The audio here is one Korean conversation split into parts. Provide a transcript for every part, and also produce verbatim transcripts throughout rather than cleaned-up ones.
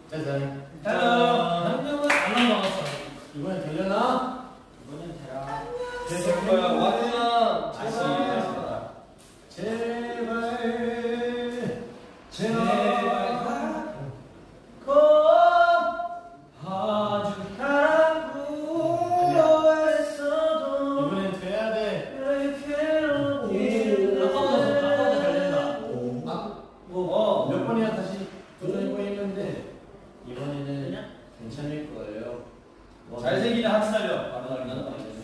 짜잔. 헬로. 한명은 안 나왔어. 이번엔 되려나? 이번엔 되라. 될 거야. 완전 다시. 제발. 제발. 꼭 봐주라고 했어도 이번엔 돼야 돼. 아까보다 아까보다 잘 된다. 뭐 몇 번이나 다시 도전해보고 했는데 이번에는 괜찮을 거예요. 잘생기는 하트 날려. 바로 날리는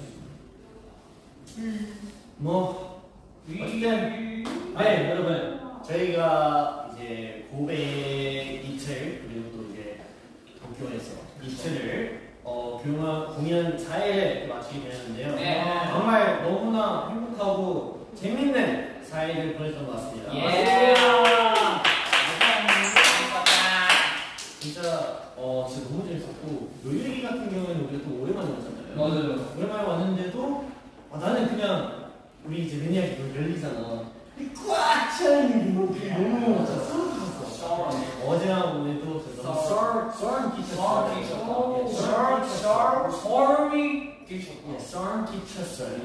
뭐 어쨌든 네 여러분 저희가 이제 고백 이틀 그리고 또 이제 도쿄에서 이틀을 어 공연 공연 사 일에 마치게 되었는데요. 네. 정말 너무나 행복하고 재밌는 사 일을 보냈던 것 같습니다. 예. 진짜 어 진짜 너무 재밌었고 요일기 같은 경우에는 우리가 또 오랜만에 왔잖아요. 맞아요. 오랜만에 왔는데도 아, 나는 그냥 우리 이제 매니아기 열리잖아. 꽉 차있는 게 너무 진짜 소름 끼쳤어. 어제랑 오늘도 너무 소름 끼쳤어. 소름 끼쳤어. 소름이 끼쳤고. 소름 끼쳤어요.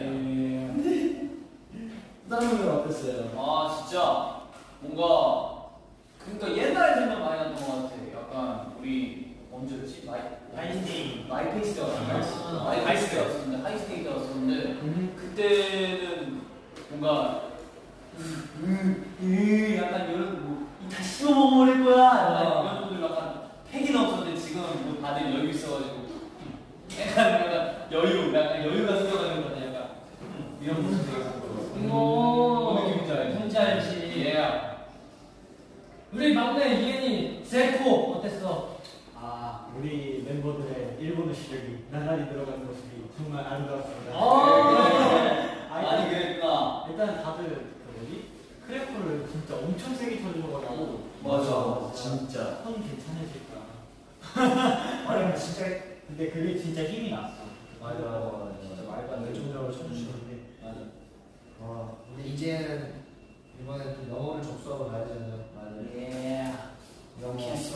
다른 분 어땠어요? 아 진짜 뭔가 그러니까 옛날 생각 많이 났던 것 같아. 약간 우리 언제였지? 마이 하이스테이 마이페이스 때였었는데 마이페이스 때였었는데 하이스테이 때였었는데 그때는 뭔가 음, 음, 약간 이런 뭐 다 씹어 먹어버릴 거야. 약간 이런 분들 약간 패기는 없었는데 지금 뭐 다들 여유 있어가지고 약간 약간 여유, 약간 여유가 생겨가는 거 같아. 약간 이런 모습 되게 좋고. 오, 어느 기분인지 알지? 뭔지 알지. 예. 우리 막내 이엔이 세코 어땠어? 아 우리 멤버들의 일본어 실력이 나날이 들어가는 모습이 정말 아름다웠습니다. 아, 아니 그랬구나. 일단 다들 그 뭐지? 크래프를 진짜 엄청 세게 쳐주셔가지고 맞아. 진짜 손 괜찮으실까? 아니 근데 진짜 근데 그게 진짜 힘이 났어. 맞아, 맞아. 진짜 말도 안 되는 열정적으로 쳐주시는데 맞아. 와, 근데 이제는 이번에 또 영어를 접수하고 가야 되잖아요. 맞아. 예. 영어.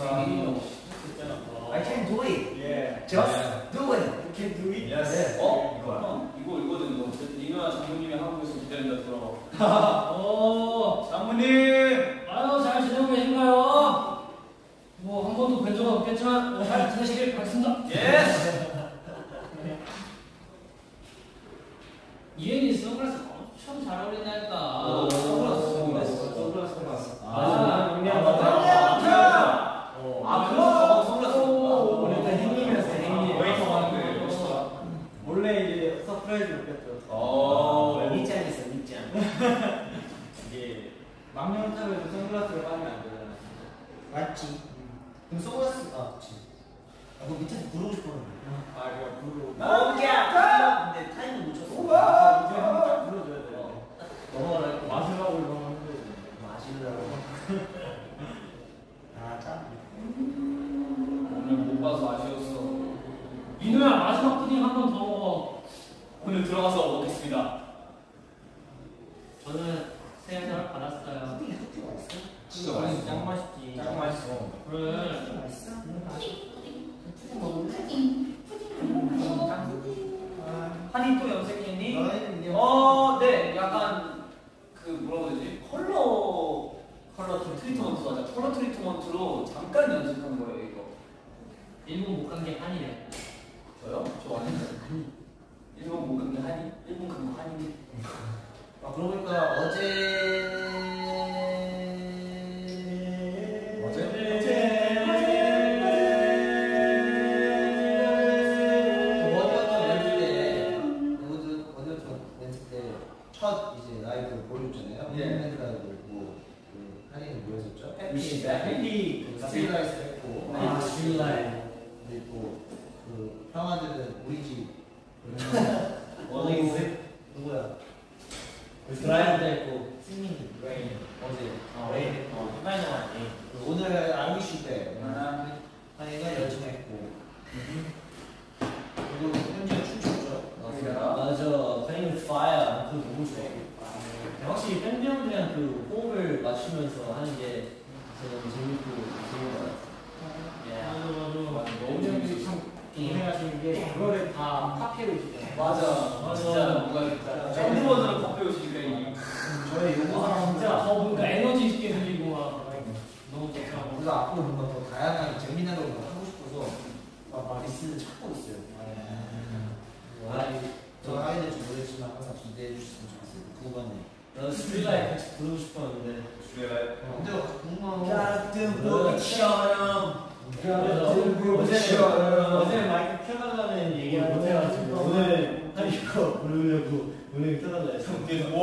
어. I can do it. Yeah. Just Yeah. do it. You can do it. Yes. 어? 이거야. 형, 이거 이거든 이거. 이거야 장모님이 한국에서 기다린다 돌아와. 오, 장모님. 아유 잘 지내고 계신가요? 뭐 한 번도 뵌 적은 없겠지만 잘 지내시길 바라겠습니다. 예스. 이엔이 선글라스 엄청 잘 어울린다니까. 오, 선글라스, 선글라스. 선글라스, 선글라스. 아, 영리한 아, 거다. 맞다. 어. 아, 그거 선글라스. 원래 일단 행님이었어, 행님. 웨이터 하는데 멋있다. 원래 이제 서프라이즈로 뺐죠. 어. 밑장 있어, 밑장. 이게 망명탑에서 선글라스를 빠면 안 되잖아. 맞지. 그럼 선글라스 아, 그렇지. 아, 그 밑에서 부르고 싶었는데. 아, 그냥 부르고. 야, 근데 타이밍 놓쳤어. 우와! 이제 한번 딱 불러줘야 돼. 넘어가라 했고. 마지막으로 넘어가는데. 마시느라고. 아, 참. 오늘 못 봐서 아쉬웠어. 민우야 마지막 푸딩 한 번 더 먹어. 오늘 들어가서 먹겠습니다. 저는 새해를 받았어요. 푸딩이 그렇게 맛있어? 진짜 맛있어. 짱 맛있지. 짱 맛있어. 그래. 맛있어? 푸딩 먹을래? 푸딩. 한이 또 염색했니? 너희는요? 어, 네. 약간 그 뭐라고 해야 되지? 컬러 컬러 트리트먼트 맞아. 컬러 트리트먼트로 잠깐 연습한 거예요 이거. 일본 못 간 게 한이래. 저요? 저 아닌데. 일본 못 간 게 한이? 일본 간 거 한인데. 아, 그러고 보니까 어제 어제? 어디였던 멘트 때 어디 어디였던 멘트 때 첫 이제 라이브를 보여줬잖아요. 예. 밴드 라이브 뭐 그 한이는 뭐였었죠? 해피, 해피, 스틸라이스 했고 아, 스틸라이스. 그리고 그 형아들은 우리 집 어디 있어? 누구야? 드라이브도 했고. 승민이 레인 어제 어, 왜? 어, 해봐야 되는 거 아니? 그 오늘 아미슈 때 아, 한이가 열정했고 그리고 현재 춤췄죠. 맞아. Playing with Fire. 그거 너무 좋아. 확실히 밴드 형들이랑 그 호흡을 맞추면서 하는 게 저는 재밌고 좋은 것 같아요. 맞아. 맞아. 진짜 뭔가 진짜 밴드 버전으로 더 배우시니까 이게. 저희 요거 아, 진짜 더 뭔가 에너지 있게 들리고 막 너무 좋다. 우리가 앞으로 뭔가 더 다양한 재미난 걸 하고 싶어서 막 리스트를 찾고 있어요. 아, 저 하게 될지 모르겠지만 항상 기대해 주셨으면 좋겠어요. 두 번에. 나도 스트리라이 같이 부르고 싶었는데. 근데 궁금한 거. 가끔 보기처럼. 어제 어제 마이크 켜달라는 얘기를 못 해가지고 오늘 한 이거 부르려고 오늘 켜달라 해서. 와.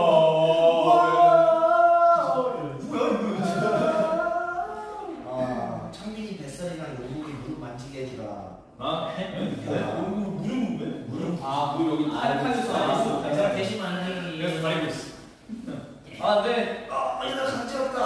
뭐야 이거? 아, 창민이 뱃살이랑 요국이 무릎 만지게 해주라. 아? 네? 무릎 왜? 무릎. 아, 무릎 여기 팔팔에서 아, 있어. 내가 대신 안 해. 그래서 말고 있어. 아, 네. 아, 얘나 간지럽다.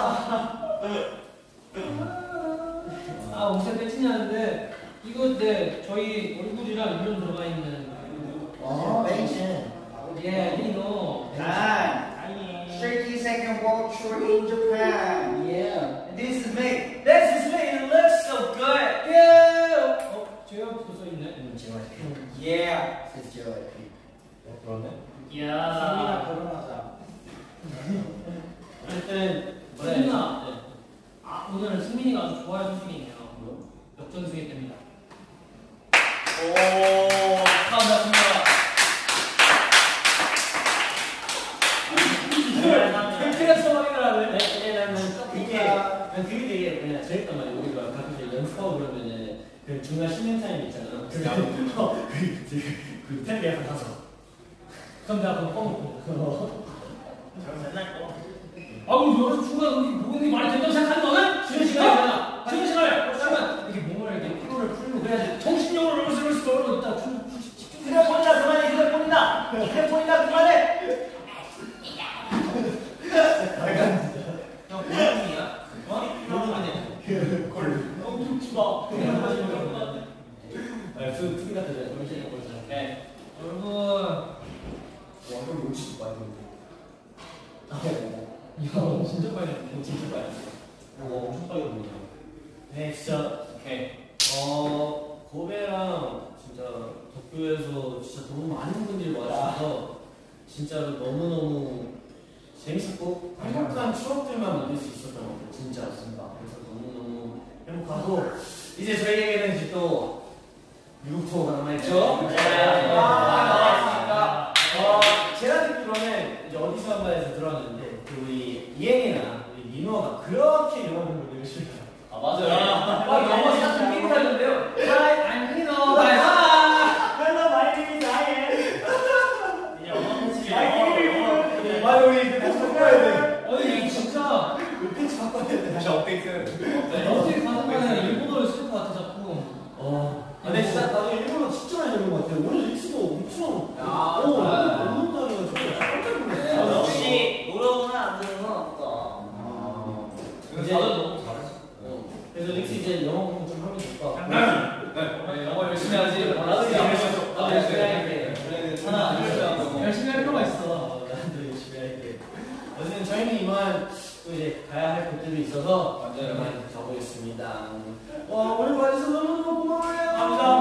아 엄청 떼치냐는데 이거 네 저희 얼굴이랑 이름 들어가 있는 아, 베이징. 예 리노 thirty second walk through in Japan. 예 This is me. This is me. It looks so good. 예. 어 제가부터 써 있네. Yeah. It's your life. 그러네. 야. 결혼하자. 어쨌든 승민아. 아 오늘 승민이가 아주 좋아할 소식이네요. 역전승했답니다. 오, 축하합니다. 팬티가 처방을 하네. 왜냐면 그게 난 그게 되게 그냥 재밌단 말이야. 우리가 가끔 이제 연습하고 그러면은 그 중간 쉬는 타임 있잖아. 그 그 텔레비 약간 가서. 그럼 내가 그거 꺼놓고. 저랑 맨날 거. 아 그럼 여기서 중간 우리 보는 게 말이 된다고 생각하는 너는? 쉬는 시간이잖아. 쉬는 시간에 쉬면 이렇게 몸을 이렇게 피로를 풀고 그래야지 정신력으로 이러면서 이러면서 있다. 집중. 휴대폰이다 그만해 휴대폰이다 휴대폰이다 그만해. 형, 고양이야? 어? 고양이네. 걸. 어 죽지 마. 아, 그 투비 같은 데 정신력 걸자. 네. 여러분. 완전 욕심 많이 들고. 야 진짜 빨리 했네. 진짜 빨리. 어, 엄청 빨리 보이네. 네, 진짜 오케이. 어 고베랑 진짜 도쿄에서 진짜 너무 많은 분들이 와주셔서 진짜로 너무 너무 재밌었고 행복한 추억들만 만들 수 있었던 것 같아요. 진짜 맞습니다. 그래서 너무 너무 행복하고 이제 저희에게는 이제 또 미국 투어가 남아있죠. 네. 네. 아, 남아있으니까 어, 제가 듣기로는 이제 어디서 한가에서 들었는데 그 우리 이행이나 우리 민호가 그렇게 영어 공부를 열심히 해요. 아, 맞아요. 아, 영어 싹 끼고 다녔는데요. Hi, I'm Minho. Hi. Hello, my name is Ian. 영어 아, 우리 이제 패치 바꿔야 돼. 아니 진짜 우리 패치 바꿔야 돼. 다시 업데이트. 어떻게 가능하냐 일본어를 쓸 것 같아 자꾸. 어. 아, 근데 진짜 나도 일본어 진짜 많이 배운 것 같아. 오늘 익스도 엄청. 야, 오, 그래. 너무 잘해가지고 깜짝 놀랐어. 역시 노력은 안 되는 건 없다. 이제 다들 너무 잘했어. 어. 그래서 릭스 이제 영어 공부 좀 하면 될 것 같고. 네, 영어 열심히 하지. 나도 이제 열심히 해. 나도 열심히 할게. 하나, 열심히 하고. 열심히 할 필요가 있어. 어, 나도 열심히 할게. 어쨌든 저희는 이만 또 이제 가야 할 곳들이 있어서 맞아요. 이만 가보겠습니다. 와, 오늘 봐주셔서 너무너무 고마워요. 감사합니다.